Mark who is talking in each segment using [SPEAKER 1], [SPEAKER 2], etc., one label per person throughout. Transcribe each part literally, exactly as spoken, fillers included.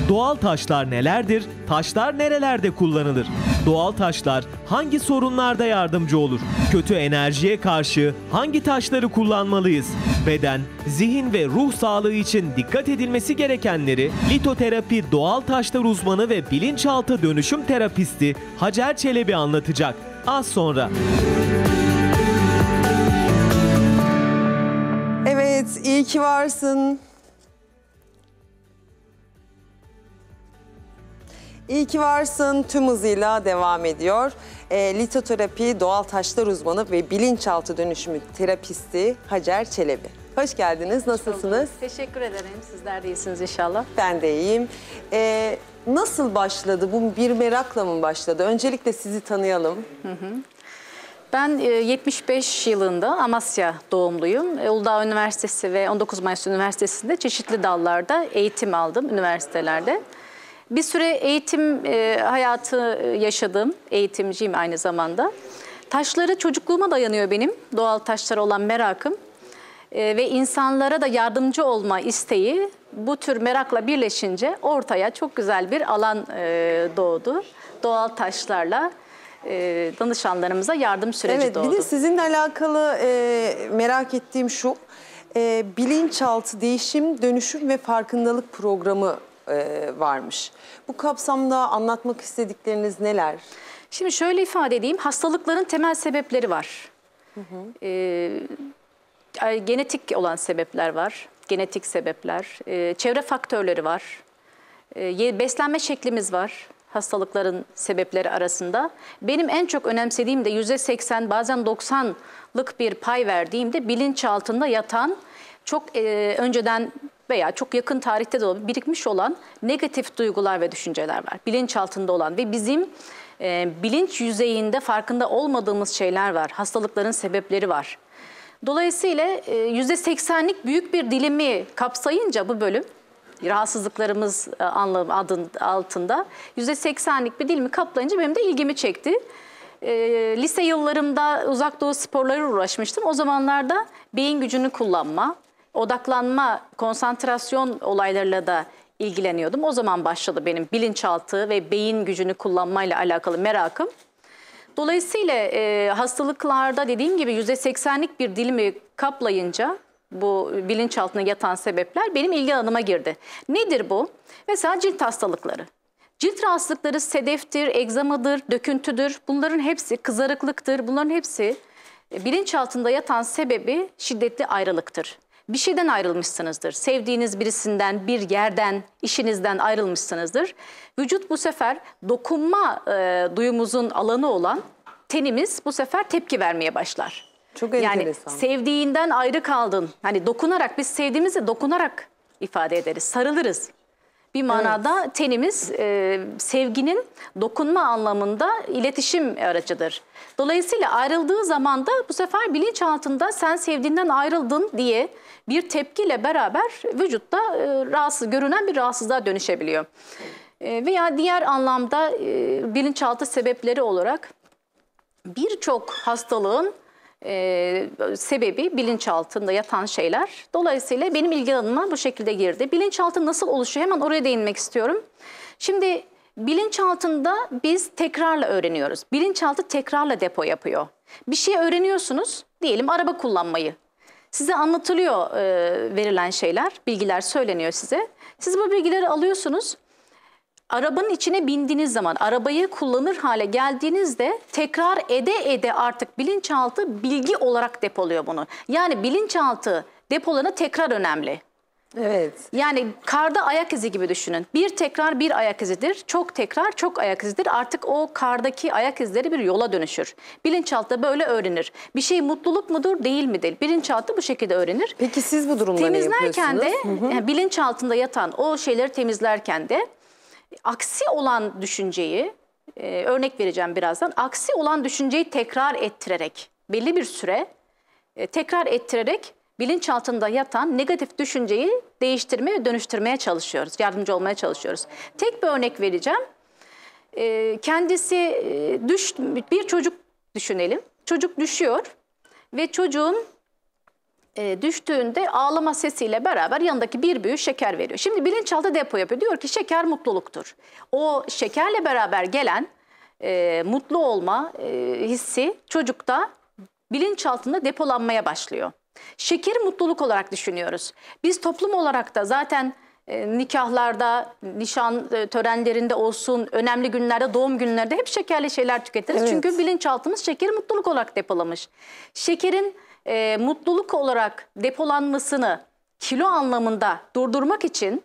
[SPEAKER 1] Doğal taşlar nelerdir? Taşlar nerelerde kullanılır? Doğal taşlar hangi sorunlarda yardımcı olur? Kötü enerjiye karşı hangi taşları kullanmalıyız? Beden, zihin ve ruh sağlığı için dikkat edilmesi gerekenleri litoterapi doğal taşlar uzmanı ve bilinçaltı dönüşüm terapisti Hacer Çelebi anlatacak. Az sonra.
[SPEAKER 2] Evet, iyi ki varsın. İyi ki varsın tüm hızıyla devam ediyor. E, litoterapi, doğal taşlar uzmanı ve bilinçaltı dönüşümü terapisti Hacer Çelebi. Hoş geldiniz, nasılsınız?
[SPEAKER 3] Teşekkür ederim, sizler de iyisiniz inşallah.
[SPEAKER 2] Ben de iyiyim. E, nasıl başladı, bu bir merakla mı başladı? Öncelikle sizi tanıyalım.
[SPEAKER 3] Hı hı. Ben yetmiş beş yılında Amasya doğumluyum. Uludağ Üniversitesi ve on dokuz Mayıs Üniversitesi'nde çeşitli dallarda eğitim aldım üniversitelerde. Bir süre eğitim e, hayatı yaşadım, eğitimciyim aynı zamanda. Taşları çocukluğuma dayanıyor benim, doğal taşlara olan merakım. E, ve insanlara da yardımcı olma isteği bu tür merakla birleşince ortaya çok güzel bir alan e, doğdu. Doğal taşlarla e, danışanlarımıza yardım süreci
[SPEAKER 2] evet,
[SPEAKER 3] doğdu.
[SPEAKER 2] Bir de sizinle alakalı e, merak ettiğim şu, e, bilinçaltı değişim, dönüşüm ve farkındalık programı e, varmış. Bu kapsamda anlatmak istedikleriniz neler?
[SPEAKER 3] Şimdi şöyle ifade edeyim, hastalıkların temel sebepleri var. Hı hı. Ee, genetik olan sebepler var, genetik sebepler, e, çevre faktörleri var, e, beslenme şeklimiz var hastalıkların sebepleri arasında. Benim en çok önemsediğim de yüzde seksen bazen doksanlık bir pay verdiğimde bilinçaltında yatan çok e, önceden veya çok yakın tarihte de birikmiş olan negatif duygular ve düşünceler var. Bilinçaltında olan ve bizim e, bilinç yüzeyinde farkında olmadığımız şeyler var. Hastalıkların sebepleri var. Dolayısıyla e, yüzde seksenlik büyük bir dilimi kapsayınca bu bölüm, rahatsızlıklarımız e, anlamı adın altında yüzde seksenlik bir dilimi kaplayınca benim de ilgimi çekti. E, lise yıllarımda uzak doğu sporları uğraşmıştım. O zamanlarda beyin gücünü kullanma, odaklanma, konsantrasyon olaylarıyla da ilgileniyordum. O zaman başladı benim bilinçaltı ve beyin gücünü kullanmayla alakalı merakım. Dolayısıyla e, hastalıklarda dediğim gibi yüzde seksenlik bir dilimi kaplayınca bu bilinçaltına yatan sebepler benim ilgi alanıma girdi. Nedir bu? Mesela cilt hastalıkları. Cilt rahatsızlıkları sedeftir, egzamadır, döküntüdür. Bunların hepsi kızarıklıktır. Bunların hepsi e, bilinçaltında yatan sebebi şiddetli ayrılıktır. Bir şeyden ayrılmışsınızdır. Sevdiğiniz birisinden, bir yerden, işinizden ayrılmışsınızdır. Vücut bu sefer dokunma e, duyumuzun alanı olan tenimiz bu sefer tepki vermeye başlar.
[SPEAKER 2] Çok
[SPEAKER 3] yani
[SPEAKER 2] enteresan.
[SPEAKER 3] Sevdiğinden ayrı kaldın. Hani dokunarak, biz sevdiğimizi dokunarak ifade ederiz, sarılırız. Bir manada evet. tenimiz e, sevginin dokunma anlamında iletişim aracıdır. Dolayısıyla ayrıldığı zaman da bu sefer bilinçaltında sen sevdiğinden ayrıldın diye bir tepkiyle beraber vücutta e, rahatsız, görünen bir rahatsızlığa dönüşebiliyor. E, veya diğer anlamda e, bilinçaltı sebepleri olarak birçok hastalığın e, sebebi bilinçaltında yatan şeyler. Dolayısıyla benim ilgi alanıma bu şekilde girdi. Bilinçaltı nasıl oluşuyor? Hemen oraya değinmek istiyorum. Şimdi bilinçaltında biz tekrarla öğreniyoruz. Bilinçaltı tekrarla depo yapıyor. Bir şey öğreniyorsunuz, diyelim araba kullanmayı. Size anlatılıyor e, verilen şeyler, bilgiler söyleniyor size. Siz bu bilgileri alıyorsunuz. Arabanın içine bindiğiniz zaman, arabayı kullanır hale geldiğinizde tekrar ede ede artık bilinçaltı bilgi olarak depoluyor bunu. Yani bilinçaltı depolarına tekrar önemli.
[SPEAKER 2] Evet.
[SPEAKER 3] Yani karda ayak izi gibi düşünün. Bir tekrar bir ayak izidir, çok tekrar çok ayak izidir. Artık o kardaki ayak izleri bir yola dönüşür. Bilinçaltı da böyle öğrenir. Bir şey mutluluk mudur, değil midir? Bilinçaltı bu şekilde öğrenir.
[SPEAKER 2] Peki siz bu durumda ne yapıyorsunuz?
[SPEAKER 3] Temizlerken de, yani bilinçaltında yatan o şeyleri temizlerken de aksi olan düşünceyi, e, örnek vereceğim birazdan, aksi olan düşünceyi tekrar ettirerek, belli bir süre e, tekrar ettirerek bilinçaltında yatan negatif düşünceyi değiştirmeye ve dönüştürmeye çalışıyoruz, yardımcı olmaya çalışıyoruz. Tek bir örnek vereceğim. E, kendisi e, düş, bir çocuk düşünelim. Çocuk düşüyor ve çocuğun e, düştüğünde ağlama sesiyle beraber yanındaki bir büyü şeker veriyor. Şimdi bilinçaltı depo yapıyor. Diyor ki şeker mutluluktur. O şekerle beraber gelen e, mutlu olma e, hissi çocukta bilinçaltında depolanmaya başlıyor. Şekeri mutluluk olarak düşünüyoruz. Biz toplum olarak da zaten e, nikahlarda, nişan e, törenlerinde olsun, önemli günlerde, doğum günlerde hep şekerli şeyler tüketiriz.
[SPEAKER 2] Evet.
[SPEAKER 3] Çünkü bilinçaltımız şekeri mutluluk olarak depolamış. Şekerin e, mutluluk olarak depolanmasını kilo anlamında durdurmak için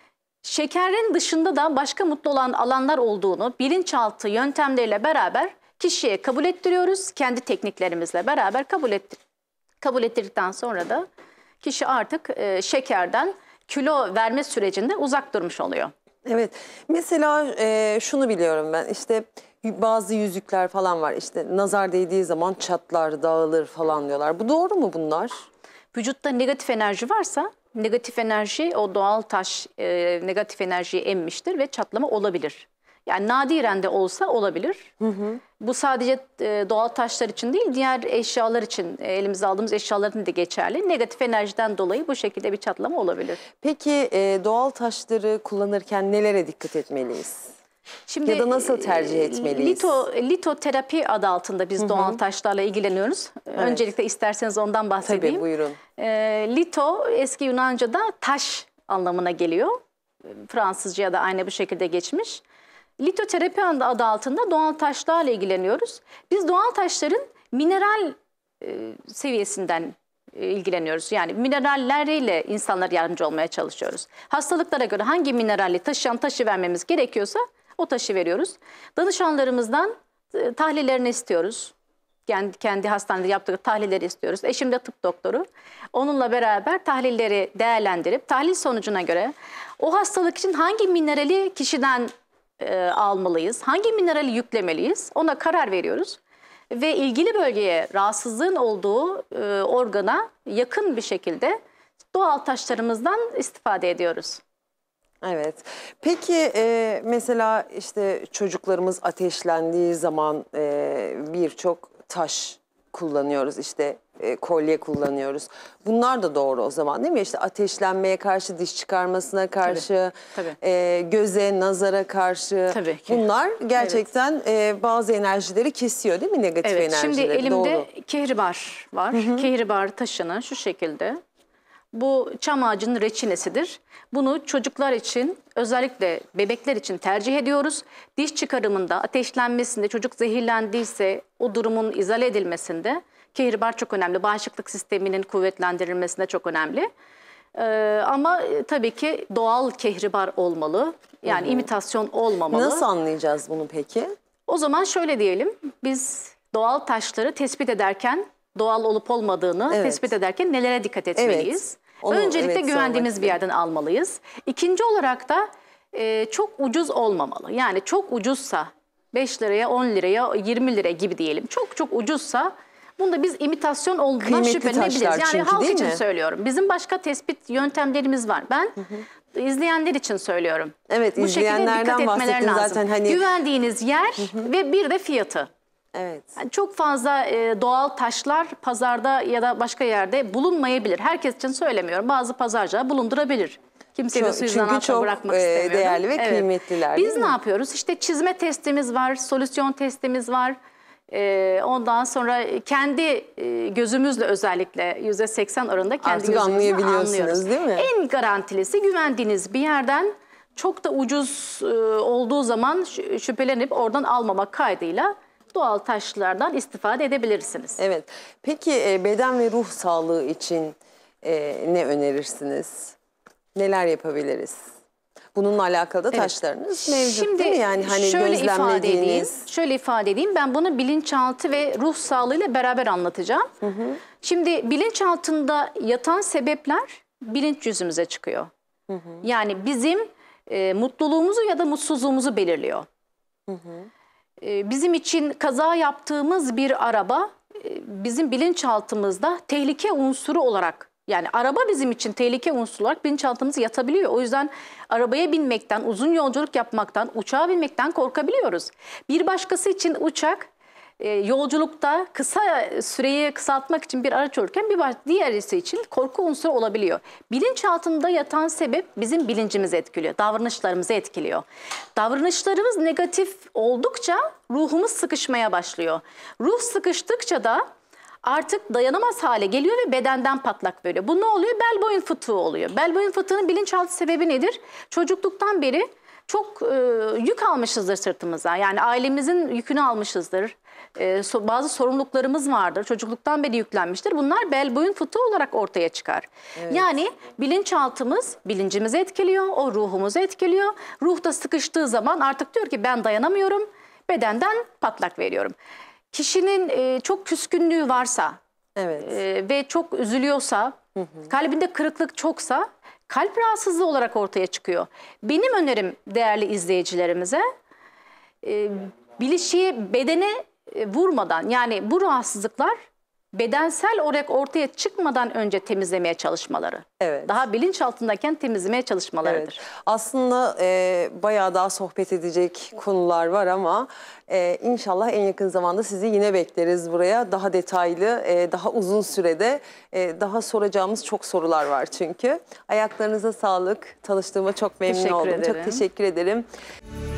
[SPEAKER 3] şekerin dışında da başka mutlu olan alanlar olduğunu bilinçaltı yöntemleriyle beraber kişiye kabul ettiriyoruz. Kendi tekniklerimizle beraber kabul ettir kabul ettirdikten sonra da kişi artık e, şekerden kilo verme sürecinde uzak durmuş oluyor.
[SPEAKER 2] Evet. Mesela e, şunu biliyorum ben, işte bazı yüzükler falan var, işte nazar değdiği zaman çatlar, dağılır falan diyorlar. Bu doğru mu bunlar?
[SPEAKER 3] Vücutta negatif enerji varsa negatif enerji, o doğal taş e, negatif enerjiyi emmiştir ve çatlama olabilir. Yani nadiren de olsa olabilir. Hı hı. Bu sadece e, doğal taşlar için değil, diğer eşyalar için, e, elimize aldığımız eşyaların da geçerli. Negatif enerjiden dolayı bu şekilde bir çatlama olabilir.
[SPEAKER 2] Peki e, doğal taşları kullanırken nelere dikkat etmeliyiz?
[SPEAKER 3] Şimdi,
[SPEAKER 2] ya da nasıl tercih etmeliyiz?
[SPEAKER 3] Lito, litoterapi adı altında biz Hı -hı. doğal taşlarla ilgileniyoruz. Evet. Öncelikle isterseniz ondan bahsedeyim.
[SPEAKER 2] Tabii, buyurun.
[SPEAKER 3] E, lito eski Yunanca'da taş anlamına geliyor. Fransızca'ya da aynı bu şekilde geçmiş. Litoterapi adı altında doğal taşlarla ilgileniyoruz. Biz doğal taşların mineral e, seviyesinden e, ilgileniyoruz. Yani mineralleriyle insanlara yardımcı olmaya çalışıyoruz. Hastalıklara göre hangi mineralli taşıyan taşı vermemiz gerekiyorsa o taşı veriyoruz. Danışanlarımızdan e, tahlillerini istiyoruz. Kendi, kendi hastanede yaptığı tahlilleri istiyoruz. Eşim de tıp doktoru. Onunla beraber tahlilleri değerlendirip tahlil sonucuna göre o hastalık için hangi minerali kişiden E, almalıyız, hangi minerali yüklemeliyiz ona karar veriyoruz. Ve ilgili bölgeye rahatsızlığın olduğu e, organa yakın bir şekilde doğal taşlarımızdan istifade ediyoruz.
[SPEAKER 2] Evet. Peki e, mesela işte çocuklarımız ateşlendiği zaman e, birçok taş kullanıyoruz, işte e, kolye kullanıyoruz. Bunlar da doğru o zaman değil mi? İşte ateşlenmeye karşı, diş çıkarmasına karşı,
[SPEAKER 3] tabii, tabii.
[SPEAKER 2] E, göze, nazara karşı.
[SPEAKER 3] Tabii ki.
[SPEAKER 2] Bunlar gerçekten evet. e, bazı enerjileri kesiyor değil mi? Negatif
[SPEAKER 3] evet,
[SPEAKER 2] enerjileri.
[SPEAKER 3] Şimdi elimde
[SPEAKER 2] doğru.
[SPEAKER 3] kehribar var. Hı hı. Kehribar taşını şu şekilde. Bu çam ağacının reçinesidir. Bunu çocuklar için, özellikle bebekler için tercih ediyoruz. Diş çıkarımında, ateşlenmesinde, çocuk zehirlendiyse o durumun izale edilmesinde kehribar çok önemli. Bağışıklık sisteminin kuvvetlendirilmesinde çok önemli. Ee, ama tabii ki doğal kehribar olmalı. Yani hı hı. imitasyon olmamalı.
[SPEAKER 2] Nasıl anlayacağız bunu peki?
[SPEAKER 3] O zaman şöyle diyelim, biz doğal taşları tespit ederken, doğal olup olmadığını evet. tespit ederken nelere dikkat etmeliyiz? Evet. Onu, Öncelikle evet, güvendiğimiz bir yerden almalıyız. İkinci olarak da e, çok ucuz olmamalı. Yani çok ucuzsa beş liraya, on liraya, yirmi liraya gibi diyelim. Çok çok ucuzsa bunda biz imitasyon olduğundan şüphelenebiliriz. Yani çünkü, halk için mi? söylüyorum. Bizim başka tespit yöntemlerimiz var. Ben hı hı. izleyenler için söylüyorum.
[SPEAKER 2] Evet,
[SPEAKER 3] bu
[SPEAKER 2] izleyenlerden bahsettin zaten. Hani...
[SPEAKER 3] Güvendiğiniz yer hı hı. ve bir de fiyatı.
[SPEAKER 2] Evet.
[SPEAKER 3] Yani çok fazla e, doğal taşlar pazarda ya da başka yerde bulunmayabilir. Herkes için söylemiyorum. Bazı pazarcılar bulundurabilir. Kimseyi de suizan altına bırakmak
[SPEAKER 2] e,
[SPEAKER 3] istemiyorum.
[SPEAKER 2] Çünkü çok değerli ve evet. kıymetliler.
[SPEAKER 3] Biz ne yapıyoruz? İşte çizme testimiz var, solüsyon testimiz var. E, ondan sonra kendi e, gözümüzle özellikle yüzde seksen oranında kendi
[SPEAKER 2] Artık
[SPEAKER 3] gözümüzle
[SPEAKER 2] anlıyorsunuz
[SPEAKER 3] anlıyoruz.
[SPEAKER 2] Değil mi?
[SPEAKER 3] En garantilisi güvendiğiniz bir yerden çok da ucuz e, olduğu zaman şüphelenip oradan almamak kaydıyla doğal taşlardan istifade edebilirsiniz.
[SPEAKER 2] Evet. Peki beden ve ruh sağlığı için e, ne önerirsiniz? Neler yapabiliriz? Bununla alakalı da evet. taşlarınız mevcut Şimdi, değil mi? Yani hani
[SPEAKER 3] şöyle
[SPEAKER 2] gözlemlediğiniz.
[SPEAKER 3] Ifade edeyim, şöyle ifade edeyim. Ben bunu bilinçaltı ve ruh sağlığıyla beraber anlatacağım. Hı hı. Şimdi bilinçaltında yatan sebepler bilinç yüzümüze çıkıyor. Hı hı. Yani bizim e, mutluluğumuzu ya da mutsuzluğumuzu belirliyor. Hı hı. Bizim için kaza yaptığımız bir araba bizim bilinçaltımızda tehlike unsuru olarak, yani araba bizim için tehlike unsuru olarak bilinçaltımıza yatabiliyor. O yüzden arabaya binmekten, uzun yolculuk yapmaktan, uçağa binmekten korkabiliyoruz. Bir başkası için uçak e, yolculukta kısa süreyi kısaltmak için bir araç olurken bir baş, diğerisi için korku unsuru olabiliyor. Bilinçaltında yatan sebep bizim bilincimizi etkiliyor, davranışlarımızı etkiliyor. Davranışlarımız negatif oldukça ruhumuz sıkışmaya başlıyor. Ruh sıkıştıkça da artık dayanamaz hale geliyor ve bedenden patlak veriyor. Bu ne oluyor? Bel boyun fıtığı oluyor. Bel boyun fıtığının bilinçaltı sebebi nedir? Çocukluktan beri çok e, yük almışızdır sırtımıza. Yani ailemizin yükünü almışızdır. E, so, bazı sorumluluklarımız vardır. Çocukluktan beri yüklenmiştir. Bunlar bel boyun fıtığı olarak ortaya çıkar. Evet. Yani bilinçaltımız bilincimizi etkiliyor, o ruhumuzu etkiliyor. Ruh da sıkıştığı zaman artık diyor ki ben dayanamıyorum, bedenden patlak veriyorum. Kişinin e, çok küskünlüğü varsa
[SPEAKER 2] evet.
[SPEAKER 3] e, ve çok üzülüyorsa, hı hı. kalbinde kırıklık çoksa kalp rahatsızlığı olarak ortaya çıkıyor. Benim önerim değerli izleyicilerimize e, bilişiği bedene e, vurmadan, yani bu rahatsızlıklar bedensel olarak ortaya çıkmadan önce temizlemeye çalışmaları.
[SPEAKER 2] Evet.
[SPEAKER 3] Daha bilinç altındayken temizlemeye çalışmalarıdır.
[SPEAKER 2] Evet. Aslında e, bayağı daha sohbet edecek konular var ama e, inşallah en yakın zamanda sizi yine bekleriz buraya. Daha detaylı, e, daha uzun sürede e, daha soracağımız çok sorular var çünkü. Ayaklarınıza sağlık. Tanıştığıma çok memnun
[SPEAKER 3] Teşekkür
[SPEAKER 2] oldum.
[SPEAKER 3] ederim.
[SPEAKER 2] Çok teşekkür ederim.